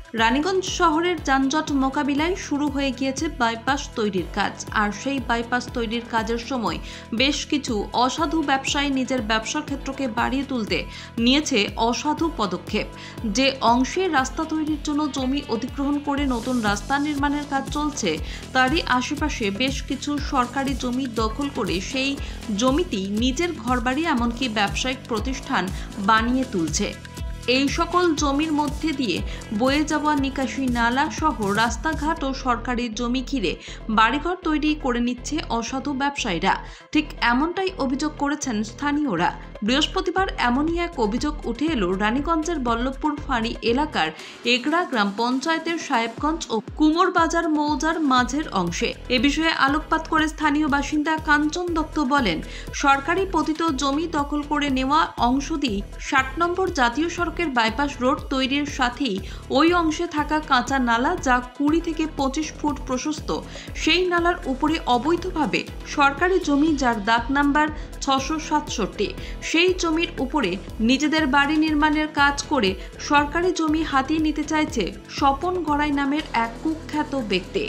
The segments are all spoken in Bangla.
রানীগঞ্জ শহরের যানজট মোকাবিলায় শুরু হয়ে গিয়েছে বাইপাস তৈরির কাজ। আর সেই বাইপাস তৈরির কাজের সময় বেশ কিছু অসাধু ব্যবসায়ী নিজের ব্যবসার ক্ষেত্রকে বাড়িয়ে তুলতে নিয়েছে অসাধু পদক্ষেপ। যে অংশে রাস্তা তৈরির জন্য জমি অধিগ্রহণ করে নতুন রাস্তা নির্মাণের কাজ চলছে, তারই আশেপাশে বেশ কিছু সরকারি জমি দখল করে সেই জমিটি নিজের ঘরবাড়ি এমনকি ব্যবসায়িক প্রতিষ্ঠান বানিয়ে তুলছে। এই সকল জমির মধ্যে দিয়ে বয়ে যাওয়া নিকাশি নালা সহ রাস্তাঘাট ও সরকারি জমি ঘিরে বাড়িঘর তৈরি করে নিচ্ছে অসাধু ব্যবসায়ীরা। ঠিক এমনটাই অভিযোগ করেছেন স্থানীয়রা। বৃহস্পতিবার এমনই এক অভিযোগ উঠে এলো রানীগঞ্জের বল্লভপুর ফাঁড়ি এলাকার এগড়া গ্রাম পঞ্চায়েতের সাহেবগঞ্জ ও কুমোরবাজার মৌজার মাঝের অংশে। এ বিষয়ে আলোকপাত করে স্থানীয় বাসিন্দা কাঞ্চন দত্ত বলেন, সরকারি পতিত জমি দখল করে নেওয়া অংশ দিয়ে ৬০ নম্বর জাতীয় সড়কের বাইপাস রোড তৈরির সাথেই ওই অংশে থাকা কাঁচা নালা, যা ২০ থেকে ২৫ ফুট প্রশস্ত, সেই নালার উপরে অবৈধভাবে সরকারি জমি, যার দাগ নাম্বার ৬৬৭, সেই জমির উপরে নিজেদের বাড়ি নির্মাণের কাজ করে সরকারি জমি হাতিয়ে নিতে চাইছে স্বপন গড়াই নামের এক কুখ্যাত ব্যক্তি।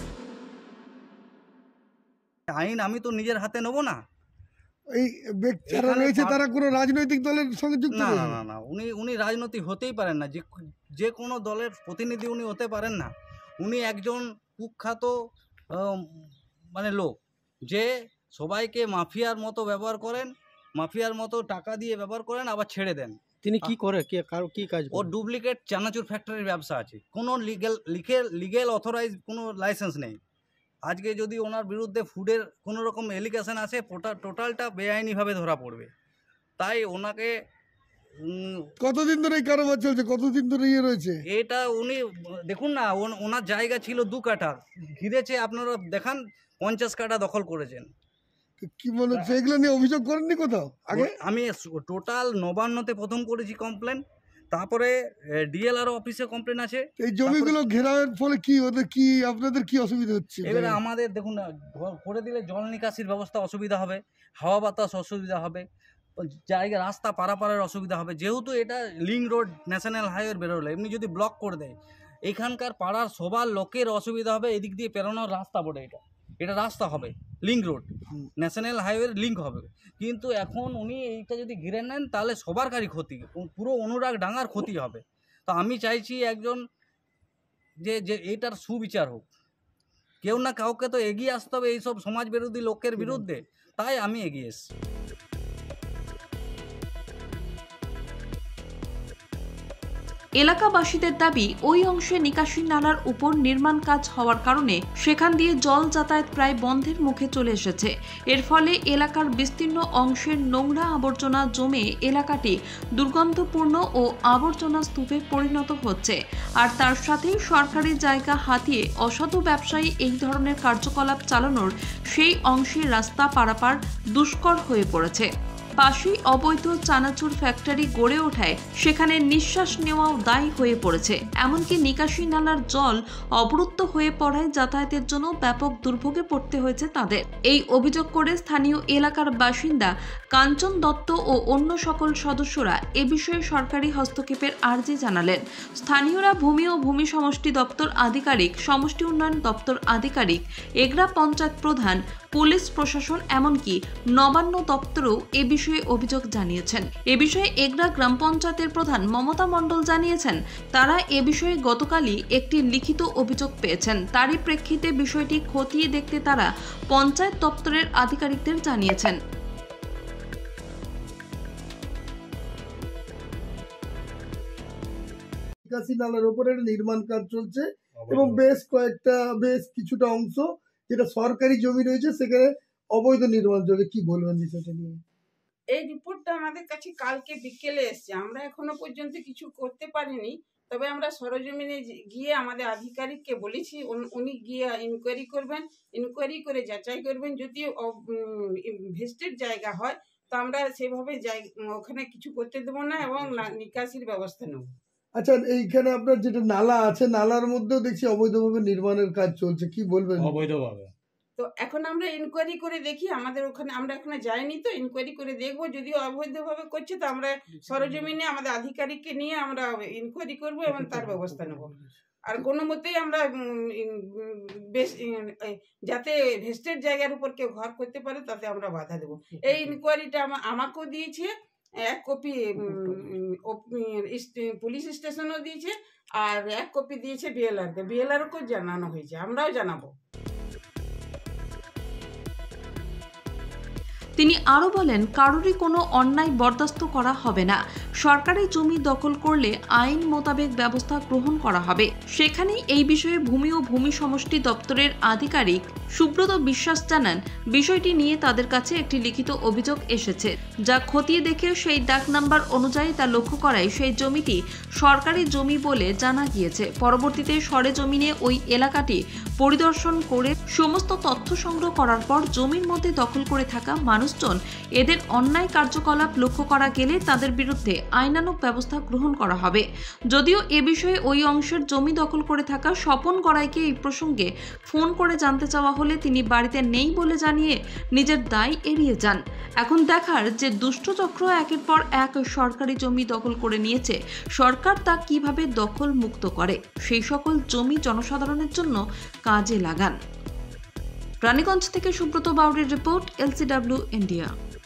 আইন আমি তো নিজের হাতে নেব না। এই যারা রয়েছে তারা কোনো রাজনৈতিক দলের সঙ্গে যুক্ত না না না, উনি রাজনৈতিক হতেই পারেন না। যে কোনো দলের প্রতিনিধি উনি হতে পারেন না। উনি একজন কুখ্যাত লোক, যে সবাইকে মাফিয়ার মতো ব্যবহার করেন, মাফিয়ার মতো টাকা দিয়ে ব্যবহার করেন, আবার ছেড়ে দেন। তিনি কি করে, কি কাজ? ওর ডুপ্লিকেট চানাচুর ফ্যাক্টরির ব্যবসা আছে, কোনো লিগেল অথরাইজ কোনো লাইসেন্স নেই। আজকে যদি ওনার বিরুদ্ধে ফুডের কোনো রকম এলিগেশন আসে, টোটালটা বেআইনিভাবে ধরা পড়বে। তাই ওনাকে কতদিন ধরে এই কারবার চলছে, কতদিন ধরে ইয়ে রয়েছে এটা উনি দেখুন না, ওনার জায়গা ছিল ২ কাঠা, ঘিরেছে আপনারা দেখান ৫০ কাঠা দখল করেছেন। কি বলে সেগুলো নিয়ে অভিযোগ করেননি কোথাও আগে? আমি টোটাল নবান্নতে প্রথম করেছি কমপ্লেন, তারপরে ডিএলআর অফিসে কমপ্লেন আছে। এই জমিগুলো ঘেরাওয়ের ফলে কি ওদের কি আপনাদের কি অসুবিধা হচ্ছে? এবারে আমাদের দেখুন না, করে দিলে জল নিকাশির ব্যবস্থা অসুবিধা হবে, হাওয়া বাতাস অসুবিধা হবে, জায়গা রাস্তা পারাপারের অসুবিধা হবে। যেহেতু এটা লিঙ্ক রোড ন্যাশনাল হাইওয়ে বেরোলে, এমনি যদি ব্লক করে দেয় এখানকার পাড়ার সবার লোকের অসুবিধা হবে। এদিক দিয়ে পেরোনোর রাস্তা বটে, এটা রাস্তা হবে, লিঙ্ক রোড ন্যাশনাল হাইওয়ের লিঙ্ক হবে। কিন্তু এখন উনি এইটা যদি ঘিরে নেন তাহলে সবারকারই ক্ষতি, পুরো অনুরাগ ডাঙ্গার ক্ষতি হবে। তো আমি চাইছি একজন যে এইটার সুবিচার হোক। কেউ না কাউকে তো এগিয়ে আসতে হবে এইসব সমাজ বিরোধী লোকের বিরুদ্ধে, তাই আমি এগিয়ে এসেছি। এলাকাবাসীদের দাবি, ওই অংশে নিকাশি নালার উপর নির্মাণ কাজ হওয়ার কারণে সেখান দিয়ে জল যাতায়াত প্রায় বন্ধের মুখে চলে এসেছে। এর ফলে এলাকার বিস্তীর্ণ অংশের নোংরা আবর্জনা জমে এলাকাটি দুর্গন্ধপূর্ণ ও আবর্জনা স্তূপে পরিণত হচ্ছে। আর তার সাথেই সরকারি জায়গা হাতিয়ে অসাধু ব্যবসায়ী এই ধরনের কার্যকলাপ চালানোর সেই অংশের রাস্তা পারাপার দুষ্কর হয়ে পড়েছে। পাশেই অবৈধ চানাচুর ফ্যাক্টরি গড়ে ওঠায় সেখানে নিঃশ্বাস নেওয়াও দায়ী হয়ে পড়েছে। এমনকি নিকাশি নালার জল অবরুদ্ধ হয়ে পড়ায় যাতায়াতের জন্য ব্যাপক দুর্ভোগে পড়তে হয়েছে তাদের। এই অভিযোগ করে স্থানীয় এলাকার বাসিন্দা কাঞ্চন দত্ত ও অন্য সকল সদস্যরা এ বিষয়ে সরকারি হস্তক্ষেপের আর্জি জানালেন। স্থানীয়রা ভূমি ও ভূমি সমষ্টি দপ্তর আধিকারিক, সমষ্টি উন্নয়ন দপ্তর আধিকারিক, এগড়া পঞ্চায়েত প্রধান, পুলিশ প্রশাসন এমনকি নবান্ন দপ্তরেও এ বিষয়ে অভিযোগ জানিয়েছেন। এ বিষয়ে এগড়া গ্রাম পঞ্চায়েতের প্রধান মমতা মণ্ডল জানিয়েছেন, তারা এ বিষয়ে গতকালই একটি লিখিত অভিযোগ পেয়েছেন। তারই প্রেক্ষিতে বিষয়টি খতিয়ে দেখতে তারা পঞ্চায়েত দপ্তরের আধিকারিকদের জানিয়েছেন। নিকাশি নালার উপরে নির্মাণ কাজ চলছে এবং বেশ কিছুটা অংশ যেটা সরকারি জমি রয়েছে সেখানে অবৈধ নির্মাণ চলছে। কি বলবেন বিষয়টা নিয়ে? এই রিপোর্টটা আমাদের কাছে কালকে বিকেলে এসছে, আমরা এখনো পর্যন্ত কিছু করতে পারিনি। তবে আমরা সরজমিনে গিয়ে আমাদের আধিকারিককে বলেছি, উনি গিয়ে ইনকোয়ারি করবেন, ইনকোয়ারি করে যাচাই করবেন। যদি ভেস্টেড জায়গা হয় তো আমরা সেভাবে ওখানে কিছু করতে দেবো না এবং নিকাশির ব্যবস্থা নেব। আচ্ছা, এইখানে আপনার যেটা নালা আছে, নালার মধ্যেও দেখছি অবৈধভাবে নির্মাণের কাজ চলছে, কি বলবেন? অবৈধভাবে তো এখন আমরা ইনকোয়ারি করে দেখি, আমাদের ওখানে আমরা এখানে যাইনি, তো ইনকোয়ারি করে দেখবো, যদিও অবৈধভাবে করছে তো আমরা সরজমিনে আমাদের আধিকারিককে নিয়ে আমরা ইনকোয়ারি করব এবং তার ব্যবস্থা নেব। আর কোনো মতেই আমরা যাতে ভেস্টেড জায়গার উপর কেউ ঘর করতে পারে তাতে আমরা বাধা দেবো। এই ইনকোয়ারিটা আমাকেও দিয়েছে, এক কপি পুলিশ স্টেশনও দিয়েছে, আর এক কপি দিয়েছে বিএলআরকে, বিএলআরকেও জানানো হয়েছে, আমরাও জানাবো। তিনি আরও বলেন, কারোরই কোনো অন্যায় বরদাস্ত করা হবে না। সরকারি জমি দখল করলে আইন মোতাবেক ব্যবস্থা গ্রহণ করা হবে। সেখানেই এই বিষয়ে ভূমি ও ভূমি সমষ্টি দপ্তরের আধিকারিক সুব্রত বিশ্বাস জানান, বিষয়টি নিয়ে তাদের কাছে একটি লিখিত অভিযোগ এসেছে, যা খতিয়ে দেখে সেই ডাক নাম্বার অনুযায়ী তা লক্ষ্য করায় সেই জমিটি সরকারি জমি বলে জানা গিয়েছে। পরবর্তীতে সরেজমিনে ওই এলাকাটি পরিদর্শন করে সমস্ত তথ্য সংগ্রহ করার পর জমির মধ্যে দখল করে থাকা মানুষজন এদের অন্যায় কার্যকলাপ লক্ষ্য করা গেলে তাদের বিরুদ্ধে আইনানুগ ব্যবস্থা গ্রহণ করা হবে। যদিও এ বিষয়ে ওই অংশের জমি দখল করে থাকা স্বপন গড়াইকে এই প্রসঙ্গে ফোন করে জানতে চাওয়া হলে তিনি বাড়িতে নেই বলে জানিয়ে নিজের দায় এড়িয়ে যান। এখন দেখার যে দুষ্ট চক্র একের পর এক সরকারি জমি দখল করে নিয়েছে, সরকার তা কিভাবে দখল মুক্ত করে, সেই সকল জমি জনসাধারণের জন্য কাজে লাগান। রানীগঞ্জ থেকে সুব্রত বাউরির রিপোর্ট, LCW ইন্ডিয়া।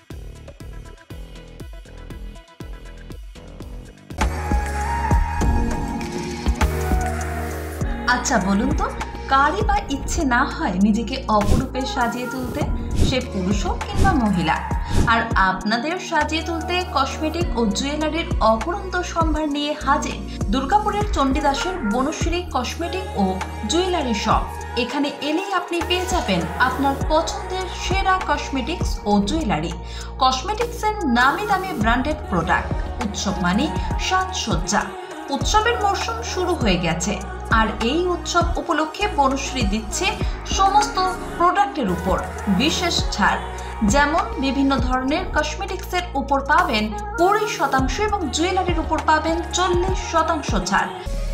আচ্ছা বলুন তো, কারই বা ইচ্ছে না হয় নিজেকে অপরূপে সাজিয়ে তুলতে, সে পুরুষ হোক কিংবা মহিলা। আর আপনাদের সাজিয়ে তুলতে কসমেটিক ও জুয়েলারির অপরন্ত সম্ভার নিয়ে হাজির দুর্গাপুরের চণ্ডীদাসের বনশ্রী কসমেটিক ও জুয়েলারি শপ। এখানে এলেই আপনি পেয়ে যাবেন আপনার পছন্দের সেরা কসমেটিক্স ও জুয়েলারি। কসমেটিক্সের নামি দামি ব্র্যান্ডেড প্রোডাক্ট। উৎসব মানে সাজসজ্জা। উৎসবের মরশুম শুরু হয়ে গেছে, আর এই উৎসব উপলক্ষে বনশ্রী দিচ্ছে সমস্ত প্রোডাক্টের উপর বিশেষ ছাড়। যেমন বিভিন্ন ধরনের কসমেটিক্সের উপর পাবেন 20% এবং জুয়েলারির উপর পাবেন 40% ছাড়।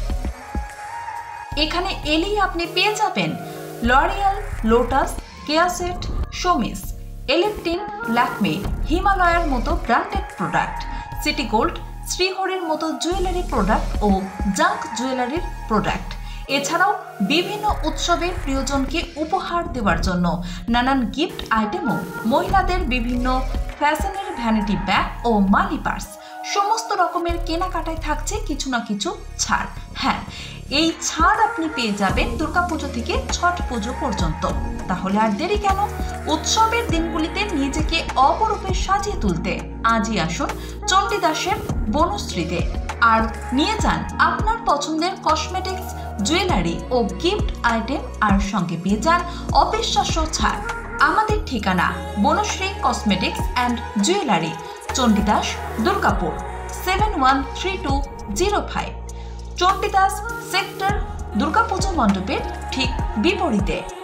এখানে এলেই আপনি পেয়ে যাবেন লরিয়াল, লোটাস, কেয়াসেট, শোমিস, এলেপটিন, ল্যাকমে, হিমালয়ার মতো ব্র্যান্ডেড প্রোডাক্ট, সিটি গোল্ড, শ্রীহরির মতো জুয়েলারি প্রোডাক্ট ও জাঙ্ক জুয়েলারির প্রোডাক্ট। এছাড়াও বিভিন্ন উৎসবের প্রিয়জনকে উপহার দেওয়ার জন্য নানান গিফট আইটেমও, মহিলাদের বিভিন্ন ফ্যাশনের ভ্যানিটি ব্যাগ ও মানি পার্স, সমস্ত রকমের কেনাকাটায় থাকছে কিছু না কিছু ছাড়। হ্যাঁ, এই ছাড় আপনি পেয়ে যাবেন দুর্গাপুজো থেকে ছট পুজো পর্যন্ত। তাহলে আর দেরি কেন? উৎসবের দিনগুলিতে নিজেকে অপরূপে সাজিয়ে তুলতে আজই আসুন চণ্ডীদাসের বনশ্রীতে, আর নিয়ে যান আপনার পছন্দের কসমেটিক্স, জুয়েলারি ও গিফট আইটেম, আর সঙ্গে পেয়ে যান অবিশ্বাস্য ছাড়। আমাদের ঠিকানা Banashree cosmetics and jewellery, Chandidas, Durgapur 713205, Chandidas sector, Durga Puja মণ্ডপের ঠিক বিপরীতে।